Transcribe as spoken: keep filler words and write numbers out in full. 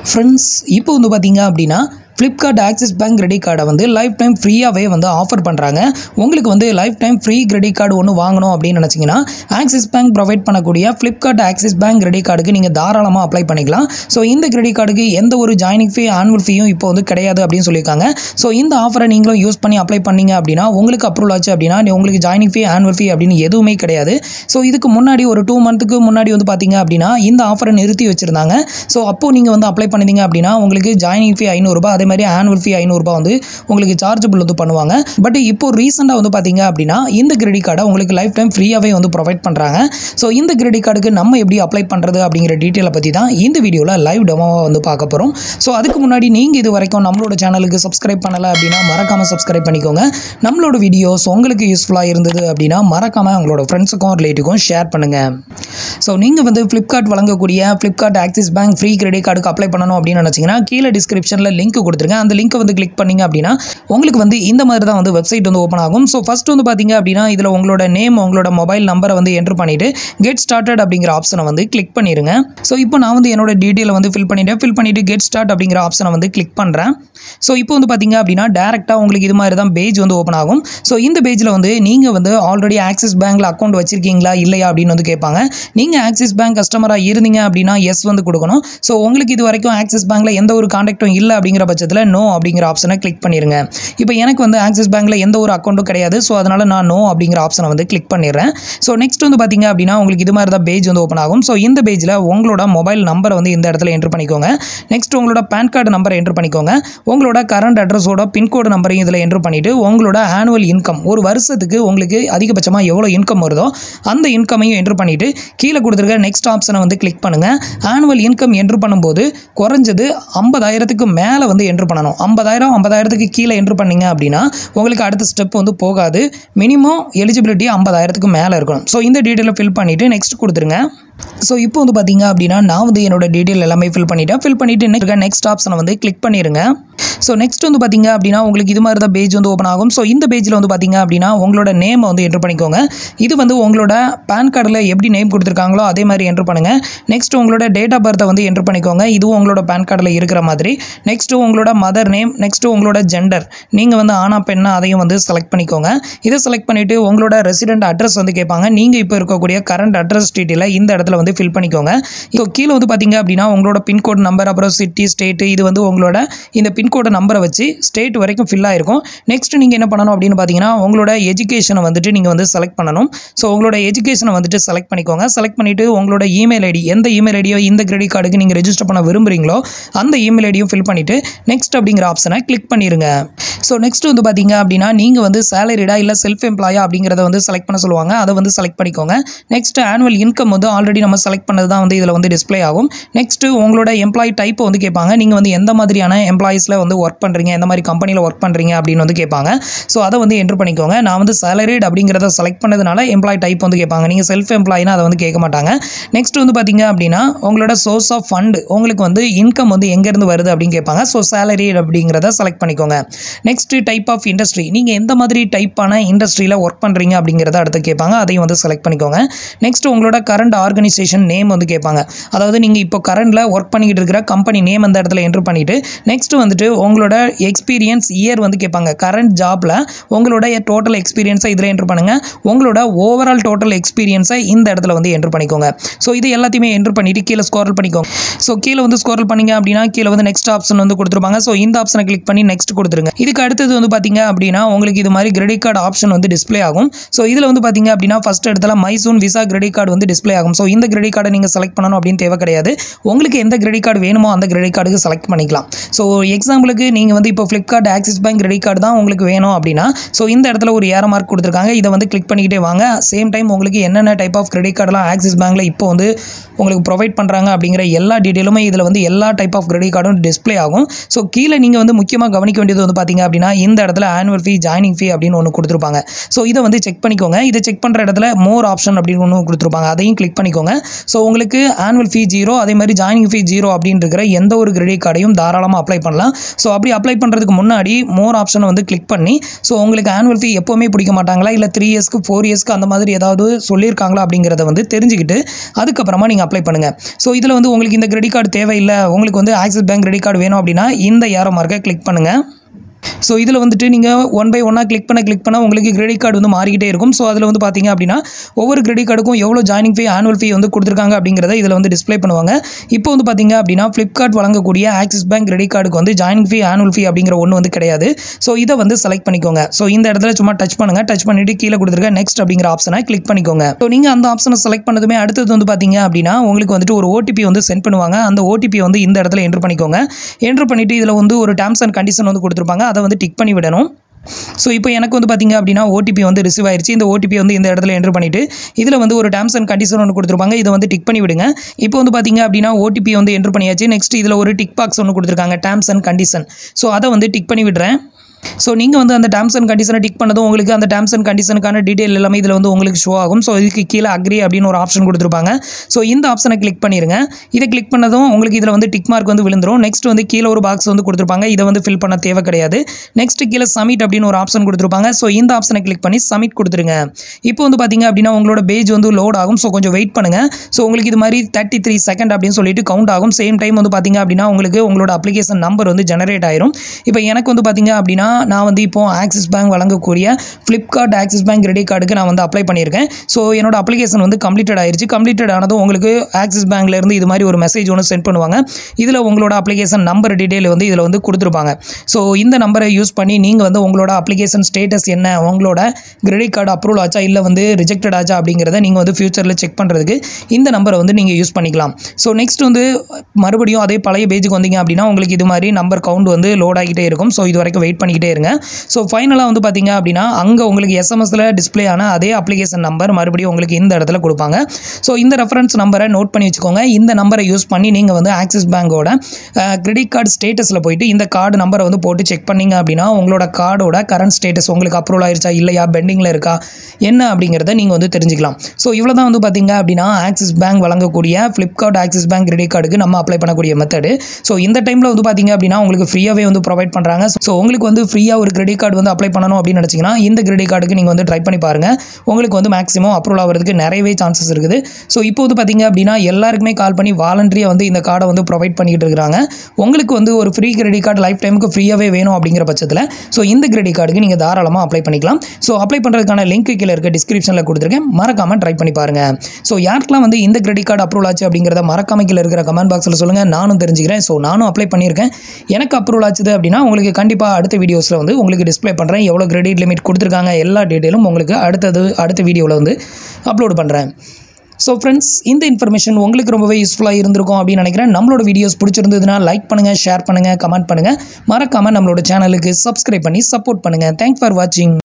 Friends, இப்போ வந்து பார்த்தீங்க அப்படின்னா Flipkart ஆக்சிஸ் பேங்க் கிரெடிட் கார்டை வந்து லைஃப் டைம் ஃப்ரீயாகவே வந்து ஆஃபர் பண்ணுறாங்க. உங்களுக்கு வந்து lifetime free credit card ஒன்று வாங்கணும் அப்படின்னு நினச்சிங்கன்னா ஆக்சிஸ் பேங்க் ப்ரொவைட் பண்ணக்கூடிய Flipkart ஆக்சிஸ் பேங்க் கிரெடிட் கார்டுக்கு நீங்கள் தாராளமாக அப்ளை பண்ணிக்கலாம். ஸோ இந்த கிரெடிட் கார்டுக்கு எந்த ஒரு ஜாயினிங் ஃபீ ஆனுவல் ஃபீயும் இப்போ வந்து கிடையாது அப்படின்னு சொல்லியிருக்காங்க. ஸோ இந்த ஆஃபரை நீங்களும் யூஸ் பண்ணி அப்ளை பண்ணீங்க அப்படின்னா உங்களுக்கு அப்ரூவல் ஆச்சு அப்படின்னா உங்களுக்கு ஜாயினிங் ஃபீ ஆனுவல் ஃபீ அப்படின்னு எதுவுமே கிடையாது. ஸோ இதுக்கு முன்னாடி ஒரு டூ மந்த்துக்கு முன்னாடி வந்து பார்த்தீங்க அப்படின்னா இந்த ஆஃபரை நிறுத்தி வச்சுருந்தாங்க. ஸோ அப்போது நீங்கள் வந்து அப்ளை பண்ணிங்க அப்படின்னா உங்களுக்கு ஜாயினிங் ஃபீ ஐநூறுரூபா, அதே மாதிரி ஆனுவல் ஃபீ ஐநூறுரூபா வந்து உங்களுக்கு சார்ஜபிள் வந்து பண்ணுவாங்க. பட் இப்போ ரீசெண்டாக வந்து பார்த்தீங்க அப்படின்னா இந்த கிரெடிட் கார்டை உங்களுக்கு லைஃப் டைம் ஃப்ரீயாகவே வந்து ப்ரொவைட் பண்ணுறாங்க. ஸோ இந்த கிரெடிட் கார்டுக்கு நம்ம எப்படி அப்ளை பண்ணுறது அப்படிங்கிற டீட்டெயிலை பற்றி தான் இந்த வீடியோவில் லைவ் டெமோவாக வந்து பார்க்க போகிறோம். ஸோ அதுக்கு முன்னாடி நீங்கள் இது வரைக்கும் நம்மளோட சேனலுக்கு சப்ஸ்கிரைப் பண்ணலை அப்படின்னா மறக்காமல் சப்ஸ்கிரைப் பண்ணிக்கோங்க. நம்மளோட வீடியோஸ் உங்களுக்கு யூஸ்ஃபுல்லாக இருந்தது அப்படின்னா மறக்காமல் உங்களோட ஃப்ரெண்ட்ஸுக்கும் ரிலேட்டிவ்க்கும் ஷேர் பண்ணுங்கள். ஸோ நீங்கள் வந்து Flipkart வழங்கக்கூடிய Flipkart Axis Bank free credit கார்டுக்கு அப்ளை பண்ணணும் அப்படின்னு நினச்சிங்கன்னா கீழே டிஸ்கிரிப்ஷனில் லிங்க் கொடுத்துருங்க. அந்த லிங்க்கை வந்து கிளிக் பண்ணிங்க அப்படின்னா உங்களுக்கு வந்து இந்த மாதிரி தான் வந்து வெப்சைட் வந்து ஓப்பன் ஆகும். ஸோ ஃபஸ்ட் வந்து பார்த்தீங்க அப்படின்னா இதில் உங்களோட நேம், உங்களோட மொபைல் நம்பரை வந்து என்ட்ரு பண்ணிவிட்டு கெட் ஸ்டார்டட் அப்படிங்கிற ஆப்ஷனை வந்து கிளிக் பண்ணிடுங்க. ஸோ இப்போ நான் வந்து என்னோட டீட்டெயிலை வந்து ஃபில் பண்ணிவிட்டேன். ஃபில் பண்ணிவிட்டு கெட் ஸ்டார்ட் அப்படிங்கிற ஆப்ஷனை வந்து கிளிக் பண்ணுறேன். ஸோ இப்போ வந்து பார்த்தீங்க அப்படின்னா டேரெக்டாக உங்களுக்கு இது மாதிரி தான் பேஜ் வந்து ஓப்பன் ஆகும். ஸோ இந்த பேஜில் வந்து நீங்கள் வந்து ஆல்ரெடி ஆக்சிஸ் பேங்க்கில் அக்கௌண்ட் வச்சிருக்கீங்களா இல்லையா அப்படின்னு வந்து கேட்பாங்க. நீங்கள் ஆக்சிஸ் பேங்க் கஸ்டமராக இருந்தீங்க அப்படின்னா எஸ் வந்து கொடுக்கணும். ஸோ உங்களுக்கு இது வரைக்கும் ஆக்சிஸ் பேங்க்கில் எந்த ஒரு கான்டாக்டும் இல்லை அப்படிங்கிற பட்சத்தில் நோ அப்படிங்கிற ஆப்ஷனை கிளிக் பண்ணிடுங்க. இப்போ எனக்கு வந்து ஆக்சிஸ் பேங்க்கில் எந்த ஒரு அக்கௌண்ட்டும் கிடையாது. ஸோ அதனால் நான் நோ அப்படிங்கிற ஆப்ஷனை வந்து கிளிக் பண்ணிடுறேன். ஸோ நெக்ஸ்ட் வந்து பார்த்தீங்க அப்படின்னா உங்களுக்கு இது மாதிரி தான் பேஜ் வந்து ஓப்பன் ஆகும். ஸோ இந்த பேஜில் உங்களோட மொபைல் நம்பரை வந்து இந்த இடத்துல என்ட்ரு பண்ணிக்கோங்க. நெக்ஸ்ட் உங்களோட பேன் கார்டு நம்பரை என்ட்ரு பண்ணிக்கோங்க. உங்களோட கரண்ட் அட்ரஸோட பின்கோடு நம்பரையும் இதில் என்ட்ரு பண்ணிவிட்டு உங்களோட ஆனுவல் இன்கம், ஒரு வருஷத்துக்கு உங்களுக்கு அதிகபட்சமாக எவ்வளோ இன்கம் வருதோ அந்த இன்கமையும் என்ட்ரு பண்ணிவிட்டு கீழே கொடுத்துருக்க நெக்ஸ்ட் ஆப்ஷனை வந்து கிளிக் பண்ணுங்கள். ஆனுவல் இன்கம் என்ட்ரு பண்ணும்போது குறைஞ்சது ஐம்பதாயிரத்துக்கு மேலே வந்து என்ட்ரு பண்ணணும். ஐம்பதாயிரம் ஐம்பதாயிரத்துக்கு கீழே என்ட்ரு பண்ணிங்க அப்படின்னா உங்களுக்கு அடுத்த ஸ்டெப் வந்து போகாது. மினிமம் எலிஜிபிலிட்டி ஐம்பதாயிரத்துக்கு மேலே இருக்கணும். ஸோ இந்த டீட்டெயிலை ஃபில் பண்ணிவிட்டு நெக்ஸ்ட் கொடுத்துருங்க. ஸோ இப்போ வந்து பார்த்தீங்க அப்படின்னா நான் வந்து என்னோட டீட்டெயில் எல்லாமே ஃபில் பண்ணிவிட்டேன். ஃபில் பண்ணிவிட்டு நெக்ஸ்ட் ஆப்ஷனை வந்து கிளிக் பண்ணிடுங்க. ஸோ நெக்ஸ்ட் வந்து பார்த்தீங்க அப்படின்னா உங்களுக்கு இது மாதிரி தான் பேஜ் வந்து ஓப்பன் ஆகும். ஸோ இந்த பேஜில் வந்து பார்த்தீங்க அப்படின்னா உங்களோட நேமை வந்து என்ட்ரு பண்ணிக்கோங்க. இது வந்து உங்களோட பேன் கார்டில் எப்படி நேம் கொடுத்துருக்காங்களோ அதே மாதிரி என்ட்ரு பண்ணுங்கள். நெக்ஸ்ட் உங்களோட டேட் ஆஃப் பர்த்தை வந்து என்ட்ரு பண்ணிக்கோங்க. இதுவும் உங்களோட பேன் கார்டில் இருக்கிற மாதிரி. நெக்ஸ்ட்டு உங்களோட மதர் நேம், நெக்ஸ்ட்டு உங்களோட ஜெண்டர், நீங்கள் வந்து ஆனா பெண்ணா அதையும் வந்து செலக்ட் பண்ணிக்கோங்க. இதை செலக்ட் பண்ணிவிட்டு உங்களோட ரெசிடென்ட் அட்ரஸ் வந்து கேட்பாங்க. நீங்கள் இப்போ இருக்கக்கூடிய கரண்ட் அட்ரஸ் டீட்டெயிலை இந்த இடத்துல வந்து ஃபில் பண்ணிக்கோங்க. இப்போ கீழே வந்து பார்த்தீங்க அப்படின்னா உங்களோட பின்கோடு நம்பர், அப்புறம் சிட்டி, ஸ்டேட்டு, இது வந்து உங்களோட இந்த பின்கோடு நம்பரை வச்சு ஸ்டேட் வரைக்கும் ஃபில் ஆயிருக்கும். நெக்ஸ்ட் நீங்கள் என்ன பண்ணணும் அப்படின்னு பார்த்தீங்கன்னா உங்களோட எஜுகேஷனை வந்துட்டு நீங்கள் வந்து செலக்ட் பண்ணணும். ஸோ உங்களோட எஜுகேஷனை வந்துட்டு செலக்ட் பண்ணிக்கோங்க. செலக்ட் பண்ணிவிட்டு உங்களோட இமெயில் ஐடி, எந்த இமெயில் ஐடியோ இந்த கிரெடிட் கார்டுக்கு நீங்கள் ரெஜிஸ்டர் பண்ண விரும்புகிறீங்களோ அந்த இமெயில் ஐடியும் ஃபில் பண்ணிவிட்டு நெக்ஸ்ட் அப்படிங்கிற ஆப்ஷனை கிளிக் பண்ணிடுங்க. ஸோ நெக்ஸ்ட் வந்து பார்த்தீங்க அப்படின்னா நீங்கள் வந்து சேலரிடா இல்லை செல்ஃப் எம்ப்ளாயா அப்படிங்கிறத வந்து செலக்ட் பண்ண சொல்லுவாங்க. அதை வந்து செலக்ட் பண்ணிக்கோங்க. நெக்ஸ்ட் ஆனுவல் இன்கம் வந்து ஆல்ரெடி நம்ம செலக்ட் பண்ணது தான் வந்து இதில் வந்து டிஸ்ப்ளே ஆகும். நெக்ஸ்ட் உங்களோட எம்ப்ளாயி டைப் வந்து கேட்பாங்க. நீங்கள் வந்து எந்த மாதிரியான எம்ப்ளாயிஸில் வந்து ஒர்க் பண்ணுறீங்க, எந்த மாதிரி கம்பெனியில் ஒர்க் பண்ணுறீங்க அப்படின்னு வந்து கேட்பாங்க. ஸோ அதை வந்து என்ட்ரு பண்ணிக்கோங்க. நான் வந்து சேலரிட் அப்படிங்கிறத செலக்ட் பண்ணதுனால எம்ப்ளாயி டைப் வந்து கேட்பாங்க. நீங்கள் செல்ஃப் எம்ப்ளாயினா அதை வந்து கேட்க மாட்டாங்க. நெக்ஸ்ட் வந்து பார்த்தீங்க அப்படின்னா உங்களோட சோர்ஸ் ஆஃப் ஃபண்ட், உங்களுக்கு வந்து இன்கம் வந்து எங்கேருந்து வருது அப்படின்னு கேட்பாங்க. ஸோ சேலரி அப்படிங்கிறத செலக்ட் பண்ணிக்கோங்க. நெக்ஸ்ட் டைப் ஆஃப் இண்டஸ்ட்ரி, நீங்கள் எந்த மாதிரி டைப்பான இண்டஸ்ட்ரியில் ஒர்க் பண்ணுறீங்க அப்படிங்கிறத அடுத்து கேட்பாங்க. அதையும் வந்து செலக்ட் பண்ணிக்கோங்க. நெக்ஸ்ட் உங்களோட கரண்ட் ஆர்கனைசேஷன் நேம் வந்து கேட்பாங்க. அதாவது நீங்கள் இப்போ கரண்டில் ஒர்க் பண்ணிக்கிட்டு இருக்கிற கம்பெனி நேம் அந்த இடத்துல என்ட்ரு பண்ணிவிட்டு நெக்ஸ்ட் வந்துட்டு உங்களோட எக்ஸ்பீரியன்ஸ் இயர் வந்து கேட்பாங்க. கரண்ட் ஜாபில் உங்களோட டோட்டல் எக்ஸ்பீரியன்ஸை இதில் என்ட்ரு பண்ணுங்கள். உங்களோட ஓவரால் டோட்டல் எக்ஸ்பீரியன்ஸை இந்த இடத்துல வந்து என்ட்ரு பண்ணிக்கோங்க. ஸோ இது எல்லாத்தையுமே என்ட்ரு பண்ணிவிட்டு கீழே ஸ்க்ரோல் பண்ணிக்கோங்க. ஸோ கீழே வந்து ஸ்க்ரோல் பண்ணிங்க அப்படின்னா கீழே வந்து நெக்ஸ்ட் ஆப்ஷன் வந்து கொடுத்துருப்பாங்க. ஸோ இந்த ஆப்ஷனை கிளிக் பண்ணி நெக்ஸ்ட் கொடுத்துருங்க. இதுக்கு அடுத்தது வந்து பார்த்தீங்க அப்படின்னா உங்களுக்கு இது மாதிரி கிரெடிட் கார்டு ஆப்ஷன் வந்து டிஸ்ப்ளே ஆகும். ஸோ இதில் வந்து பார்த்தீங்க அப்படின்னா ஃபஸ்ட் இடத்துல மைசூன் விசா கிரெடிட் கார்டு வந்து டிஸ்ப்ளே ஆகும். ஸோ இந்த கிரெடிட் கார்டை நீங்கள் செலக்ட் பண்ணணும் அப்படின்னு தேவை கிடையாது. உங்களுக்கு எந்த கிரெடிட் கார்டு வேணுமோ அந்த கிரெடிட் கார்டுக்கு செலக்ட் பண்ணிக்கலாம். ஸோ எக்ஸாம்பிளுக்கு நீங்கள் வந்து இப்போ Flipkart Axis bank credit card தான் உங்களுக்கு வேணும் அப்படின்னா ஸோ இந்த இடத்துல ஒரு ஏரோ மார்க் கொடுத்துருக்காங்க. இதை வந்து கிளிக் பண்ணிக்கிட்டே வாங்க. சேம் டைம் உங்களுக்கு என்னென்ன டைப் ஆஃப் கிரெடிட் கார்டெலாம் ஆக்சிஸ் பேங்க்கில் இப்போ வந்து உங்களுக்கு ப்ரொவைட் பண்ணுறாங்க அப்படிங்கிற எல்லா டீட்டெயிலுமே இதில் வந்து எல்லா டைப் ஆஃப் கிரெடிட் கார்டும் டிஸ்ப்ளே ஆகும். ஸோ கீழே நீங்கள் வந்து முக்கியமாக கவனிக்க வேண்டியது வந்து பார்த்தீங்க அப்படின்னா இந்த இடத்துல ஆனுவல் ஃபீ, ஜாயினிங் ஃபீ அப்படின்னு ஒன்று கொடுத்துருப்பாங்க. ஸோ இதை வந்து செக் பண்ணிக்கோங்க. இதை செக் பண்ணுற இடத்துல மோர் ஆப்ஷன் அப்படின்னு ஒன்று கொடுத்துருப்பாங்க. அதையும் கிளிக் பண்ணிக்கோங்க. ஸோ உங்களுக்கு ஆனுவல் ஃபீ ஜீரோ, அதே மாதிரி ஜாயினிங் ஃபீ ஜீரோ அப்படின்னு இருக்கிற எந்த ஒரு கிரெடிட் கார்டையும் தாராளமாக அப்ளை பண்ணலாம். ஸோ அப்படி அப்ளை பண்ணுறதுக்கு முன்னாடி மோர் ஆப்ஷனை வந்து கிளிக் பண்ணி ஸோ உங்களுக்கு ஆனுவல் ஃபீ எப்போவுமே பிடிக்க மாட்டாங்களா, இல்லை த்ரீ இயர்ஸ்க்கு ஃபோர் இயர்ஸ்க்கு அந்த மாதிரி ஏதாவது சொல்லியிருக்காங்களா அப்படிங்கிறத வந்து தெரிஞ்சுக்கிட்டு அதுக்கப்புறமா நீங்கள் அப்ளை பண்ணுங்கள். ஸோ இதில் வந்து உங்களுக்கு இந்த கிரெடிட் கார்டு தேவையில்லை, உங்களுக்கு வந்து ஆக்சிஸ் பேங்க் கிரெடிட் கார்டு வேணும் அப்படின்னா இந்த ஏரோ மார்க்கை கிளிக் பண்ணுங்கள். ஸோ இதில் வந்துட்டு நீங்கள் ஒன் பை ஒன்னாக கிளிக் பண்ண கிளிக் பண்ண உங்களுக்கு கிரெடிட் கார்டு வந்து மாறிக்கிட்டே இருக்கும். ஸோ அதில் வந்து பார்த்தீங்க அப்படின்னா ஒவ்வொரு கிரெடிட் கார்டுக்கும் எவ்வளோ ஜாயினிங் ஃபீ ஆனுவல் ஃபீ வந்து கொடுத்துருக்காங்க அப்படிங்கிறத இதில் வந்து டிஸ்ப்ளே பண்ணுவாங்க. இப்போ வந்து பார்த்தீங்க அப்படின்னா ஃப்ளிப்கார்ட் வழங்கக்கூடிய ஆக்சிஸ் பேங்க் கிரெடிட் கார்டுக்கு வந்து ஜாயினிங் ஃபீ ஆனுவல் ஃபீ அப்படிங்கிற ஒன்று வந்து கிடையாது. ஸோ இதை வந்து செலக்ட் பண்ணிக்கோங்க. ஸோ இந்த இடத்துல சும்மா டச் பண்ணுங்கள். டச் பண்ணிவிட்டு கீழே கொடுத்துருக்க நெக்ஸ்ட் அப்படிங்கிற ஆப்ஷனை கிளிக் பண்ணிக்கோங்க. ஸோ நீங்கள் அந்த ஆப்ஷனை செலக்ட் பண்ணதுமே அடுத்தது வந்து பார்த்தீங்க அப்படின்னா உங்களுக்கு வந்துட்டு ஒரு ஓடிபி வந்து சென்ட் பண்ணுவாங்க. அந்த ஓடிபி வந்து இந்த இடத்துல என்ட்ரு பண்ணிக்கோங்க. என்ட்ரு பண்ணிவிட்டு இதில் வந்து ஒரு டேர்ம்ஸ் அண்ட் கண்டிஷன் வந்து கொடுத்துருப்பாங்க. அதை வந்து டிக் பண்ணி விடணும். ஸோ இப்போ எனக்கு வந்து பார்த்திங்க அப்படின்னா ஓடிபி வந்து ரிசீவ் ஆயிடுச்சு. இந்த ஓடிபி வந்து இந்த இடத்துல என்ட்ரு பண்ணிவிட்டு இதில் வந்து ஒரு டேர்ம்ஸ் அண்ட் கண்டிஷன் ஒன்று கொடுத்துருப்பாங்க. இதை வந்து டிக் பண்ணி விடுங்க. இப்போ வந்து பார்த்திங்க அப்படின்னா ஓடிபி வந்து என்ட்ரு பண்ணியாச்சு. நெக்ஸ்ட் இதில் ஒரு டிக் பாக்ஸ் ஒன்று கொடுத்துருக்காங்க, டேர்ம்ஸ் அண்ட் கண்டிஷன். ஸோ அதை வந்து டிக் பண்ணி விடுறேன். ஸோ நீங்கள் வந்து அந்த டேர்ம்ஸ் அண்ட் கண்டிஷனை டிக் பண்ணதும் உங்களுக்கு அந்த டேர்ம்ஸ் அண்ட் கண்டிஷனுக்கான டீட்டெயில் எல்லாமே இதில் வந்து உங்களுக்கு ஷோ ஆகும். ஸோ இதுக்கு கீழே அக்ரி அப்படின்னு ஒரு ஆப்ஷன் கொடுத்துருப்பாங்க. ஸோ இந்த ஆப்ஷனை கிளிக் பண்ணிடுங்க. இதை கிளிக் பண்ணதும் உங்களுக்கு இதில் வந்து டிக் மார்க் வந்து விழுந்துரும். நெக்ஸ்ட் வந்து கீழே ஒரு பாக்ஸ் வந்து கொடுத்துருப்பாங்க. இதை வந்து ஃபில் பண்ண தேவை கிடையாது. நெக்ஸ்ட் கீழே சப்மிட் அப்படின்னு ஒரு ஆப்ஷன் கொடுத்துருப்பாங்க. ஸோ இந்த ஆப்ஷனை கிளிக் பண்ணி சப்மிட் கொடுத்துருங்க. இப்போ வந்து பார்த்தீங்க அப்படின்னா உங்களோட பேஜ் வந்து லோட் ஆகும். ஸோ கொஞ்சம் வெயிட் பண்ணுங்கள். ஸோ உங்களுக்கு இது மாதிரி தேர்ட்டி த்ரீ செகண்ட் அப்படின்னு சொல்லிட்டு கவுண்ட் ஆகும். சேம் டைம் வந்து பார்த்தீங்க அப்படின்னா உங்களுக்கு உங்களோட அப்ளிகேஷன் நம்பர் வந்து ஜெனரேட் ஆயிரும். இப்போ எனக்கு வந்து பார்த்தீங்க அப்படின்னா நான் வந்து இப்போ ஆக்சிஸ் பேங்க் வழங்கக்கூடிய ஃப்ளிப்கார்ட் ஆக்சிஸ் பேங்க் கிரெடிட் கார்டுக்கு நான் வந்து அப்ளை பண்ணியிருக்கேன். ஸோ என்னோட அப்ளிகேஷன் வந்து கம்ப்ளீட்டட் ஆயிருச்சு. கம்ப்ளீட்டட் ஆனதும் உங்களுக்கு ஆக்சிஸ் பேங்க்லேருந்து இது மாதிரி ஒரு மெசேஜ் ஒன்று சென்ட் பண்ணுவாங்க. இதில் உங்களோட அப்ளிகேஷன் நம்பர் டீட்டெயில் வந்து இதில் வந்து கொடுத்துருப்பாங்க. ஸோ இந்த நம்பரை யூஸ் பண்ணி நீங்கள் வந்து உங்களோட அப்ளிகேஷன் ஸ்டேட்டஸ் என்ன, உங்களோட கிரெடிட் கார்டு அப்ரூவல் ஆச்சா இல்லை வந்து ரிஜெக்டட் ஆச்சா அப்படிங்கிறத நீங்கள் வந்து ஃபியூச்சரில் செக் பண்ணுறதுக்கு இந்த நம்பரை வந்து நீங்கள் யூஸ் பண்ணிக்கலாம். ஸோ நெக்ஸ்ட் வந்து மறுபடியும் அதே பழைய பேஜுக்கு வந்தீங்க அப்படின்னா உங்களுக்கு இது மாதிரி நம்பர் கவுண்ட் வந்து லோட் ஆகிட்டே இருக்கும். ஸோ இது வரைக்கும் வெயிட் பண்ணிக்கிட்டே இருங்க. ஸோ ஃபைனலாக வந்து பார்த்தீங்க அப்படின்னா அங்கே உங்களுக்கு எஸ்எம்எஸில் டிஸ்பிளே ஆன அதே அப்ளிகேஷன் நம்பர் மறுபடியும் உங்களுக்கு இந்த இடத்துல கொடுப்பாங்க. ஸோ இந்த ரெஃபரன்ஸ் நம்பரை நோட் பண்ணி வச்சுக்கோங்க. இந்த நம்பரை யூஸ் பண்ணி நீங்கள் வந்து ஆக்சிஸ் பேங்கோட கிரெடிட் கார்டு ஸ்டேட்டஸில் போயிட்டு இந்த கார்டு நம்பரை வந்து போட்டு செக் பண்ணிங்க அப்படின்னா உங்களோட கார்டோட கரண்ட் ஸ்டேட்டஸ் உங்களுக்கு அப்ரூவல் ஆயிருச்சா இல்லையா, பெண்டிங்கில் இருக்கா என்ன அப்படிங்கிறத நீங்கள் வந்து தெரிஞ்சுக்கலாம். ஸோ இவ்வளோ தான் வந்து பார்த்தீங்க அப்படின்னா ஆக்சிஸ் பேங்க் வழங்கக்கூடிய ஃப்ளிப்கார்ட் ஆக்சிஸ் பேங்க் கிரெடிட் கார்டுக்கு நம்ம அப்ளை பண்ணக்கூடிய மெத்தடு. ஸோ இந்த டைமில் வந்து பார்த்தீங்க அப்படின்னா உங்களுக்கு ஃப்ரீயாகவே வந்து ப்ரொவைட் பண்ணுறாங்க. ஸோ உங்களுக்கு வந்து ஃப்ரீயாக ஒரு கிரெடிட் கார்டு வந்து அப்ளை பண்ணணும் அப்படின்னு நினச்சிங்கன்னா இந்த கிரெடிட் கார்டுக்கு நீங்கள் வந்து ட்ரை பண்ணி பாருங்கள். உங்களுக்கு வந்து மேக்ஸிமம் அப்ரூவல் ஆகிறதுக்கு நிறையவே சான்சஸ் இருக்குது. ஸோ இப்போ வந்து பார்த்தீங்க அப்படின்னா எல்லாருக்குமே கால் பண்ணி வாலண்டரியாக வந்து இந்த கார்டை வந்து ப்ரொவைட் பண்ணிக்கிட்டு இருக்கிறாங்க. உங்களுக்கு வந்து ஒரு ஃப்ரீ கிரெடிட் கார்டு லைஃப் டைமுக்கு ஃப்ரீயாகவே வேணும் அப்படிங்கிற பட்சத்தில் ஸோ இந்த கிரெடிட் கார்டுக்கு நீங்கள் தாராளமாக அப்ளை பண்ணிக்கலாம். ஸோ அப்ளை பண்ணுறதுக்கான லிங்க் கீழே இருக்க டிஸ்கிரிப்ஷனில் கொடுத்துருக்கேன். மறக்காமல் ட்ரை பண்ணி பாருங்கள். ஸோ யாருக்கெல்லாம் வந்து இந்த கிரெடிட் கார்டு அப்ரூவல் ஆச்சு அப்படிங்கிறத மறக்காம கீழே இருக்கிற கமெண்ட் பாக்ஸில் சொல்லுங்கள். நானும் தெரிஞ்சுக்கிறேன். ஸோ நானும் அப்ளை பண்ணியிருக்கேன். எனக்கு அப்ரூவல் ஆச்சுது அப்படின்னா உங்களுக்கு கண்டிப்பாக அடுத்த வீடியோஸில் வந்து உங்களுக்கு டிஸ்பிளே பண்ணுறேன். எவ்வளோ கிரெடிட் லிமிட் கொடுத்துருக்காங்க எல்லா டீட்டெயிலும் உங்களுக்கு அடுத்தது அடுத்த வீடியோவில் வந்து அப்லோட் பண்ணுறேன். ஸோ ஃப்ரெண்ட்ஸ், இந்த இன்ஃபர்மேஷன் உங்களுக்கு ரொம்பவே யூஸ்ஃபுல்லாக இருந்திருக்கும் அப்படின்னு நினைக்கிறேன். நம்மளோட வீடியோஸ் பிடிச்சிருந்ததுன்னா லைக் பண்ணுங்கள், ஷேர் பண்ணுங்கள், கமெண்ட் பண்ணுங்கள். மறக்காமல் நம்மளோட சேனலுக்கு சப்ஸ்கிரைப் பண்ணி சப்போர்ட் பண்ணுங்கள். தேங்க்ஸ் ஃபார் வாட்சிங்.